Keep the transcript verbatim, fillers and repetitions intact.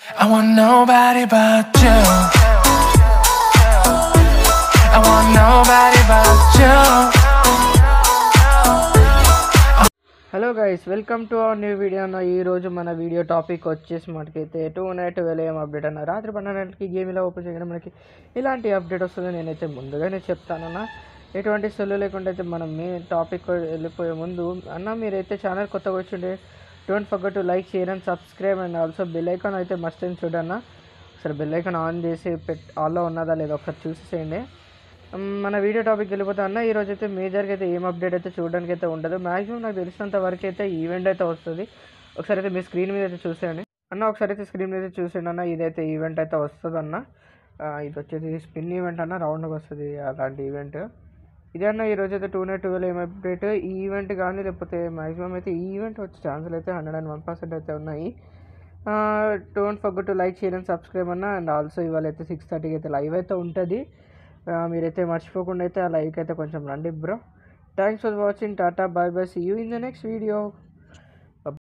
I want nobody but you. I want nobody but you. Hello guys, welcome to our new video అన్న. ఈరోజు మన video topic వచ్చేసి మనకైతే tonight twelve AM update అన్న. రాత్రి పన్నెండు గంటలకి గేమ్ ఇలా ఓపెన్ చేయడం మనకి ఇలాంటి అప్డేట్ వస్తుంది. నేనైతే ముందుగానే చెప్తానన్న, ఎటువంటి సొల్లు లేకుండా అయితే మనం మీ టాపిక్ వెళ్ళిపోయే ముందు అన్న, మీరైతే ఛానల్ కొత్తగా వచ్చిండే don't forget to like, share and subscribe and also bell icon అయితే మస్ట్ అని చూడన్న. ఒకసారి బెల్ ఐకాన్ ఆన్ చేసి పెట్ ఆల్లో ఉన్నదా లేదా ఒకసారి చూసేసేయండి. మన వీడియో టాపిక్ వెళ్ళిపోతా అన్న. ఈరోజు అయితే మేజర్గా అయితే ఏం అప్డేట్ అయితే చూడడానికి అయితే ఉండదు. మ్యాక్సిమం నాకు తెలిసినంత వరకు అయితే ఈవెంట్ అయితే వస్తుంది. ఒకసారి అయితే మీ స్క్రీన్ మీద అయితే చూసేయండి అన్న. ఒకసారి అయితే స్క్రీన్ మీద అయితే చూసేయండి అన్న. ఇదైతే ఈవెంట్ అయితే వస్తుంది అన్న. ఇది వచ్చేసి స్పిన్ ఈవెంట్ అన్న, రౌండ్కి వస్తుంది అలాంటి ఈవెంట్. ఇదే అన్న ఈరోజు అయితే tonight twelve AM update. ఈ ఈవెంట్ కానీ లేకపోతే మ్యాక్సిమం అయితే ఈ ఈవెంట్ వచ్చే ఛాన్సులు అయితే హండ్రెడ్ అండ్ వన్ పర్సెంట్ అయితే ఉన్నాయి. Don't forget to like, share and subscribe అన్న. అండ్ ఆల్సో ఇవాళ అయితే సిక్స్ థర్టీకి అయితే లైవ్ అయితే ఉంటుంది. మీరైతే మర్చిపోకుండా అయితే ఆ లైక్ అయితే కొంచెం రండి bro. Thanks for watching. Tata, bye bye, see you in the next video.